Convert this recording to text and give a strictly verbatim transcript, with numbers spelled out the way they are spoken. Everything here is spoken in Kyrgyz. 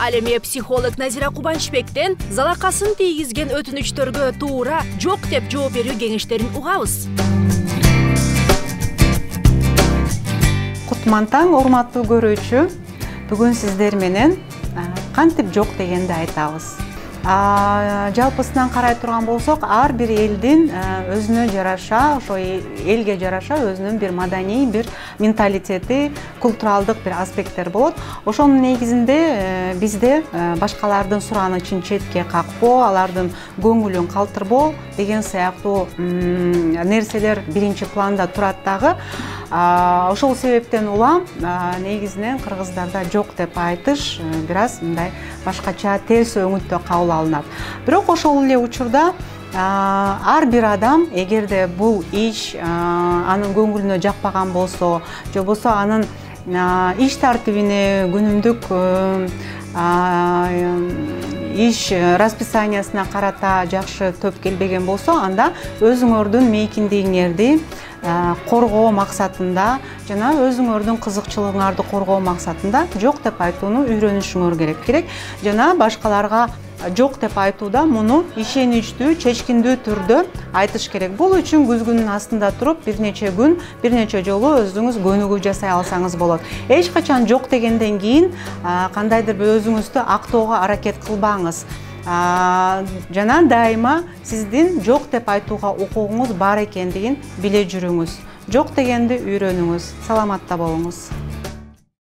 Ал эми психолог Назира Кубанычбектен залакасын тийгизген өтүнүчтөргө туура жок деп жооп берүү кеңештерин угабыз. Кутман таң, урматтуу көрүүчү. Бүгүн сиздер менен кантип жок дегенди айтабыз. Жалпысынан карай турган болсок, ар бир элдин өзүнө жараша, ошо элге жараша өзүнүн бир маданий, бир менталитети, культуралдык бир аспекттер болот. Ошонун негизинде бизде башкалардын суранычын четке какпоо, алардын көңүлүн калтырбоо деген сыяктуу нерселер биринчи планда турат дагы. Ошол себептен улам негизинен кыргыздарда жок деп айтыш бир аз мындай башкача терс өңүттө кабыл алынат. Бирок ошол эле учурда ар бир адам эгерде бул иш анын көңүлүнө жакпаган болсо, же болбосо анын иш тартибине, күнүмдүк иш расписаниясына карата жакшы төп келбеген болсо, анда өзүңөрдүн мейкиндигиңерди коргоо максатында жана өзүңөрдүн кызыкчылыгыңарды коргоо максатында жок деп айтууну үйрөнүшүңөр керек. Керек жана башкаларга жок деп айтууда муну ишеничтүү, чечкиндүү түрдө айтыш керек. Бул үчүн күзгүнүн астында туруп бир нече күн, бир нече жолу өзүңүз көнүгүү жасай алсаңыз болот. Эч качан жок дегенден кийин кандайдыр бир өзүңүздү актоого аракет кылбаңыз. Жана дайыма сиздин жок деп айтууга укугуңуз бар экендигин биле жүрүңүз. Жок дегенди үйрөнүңүз. Саламатта болуңуз.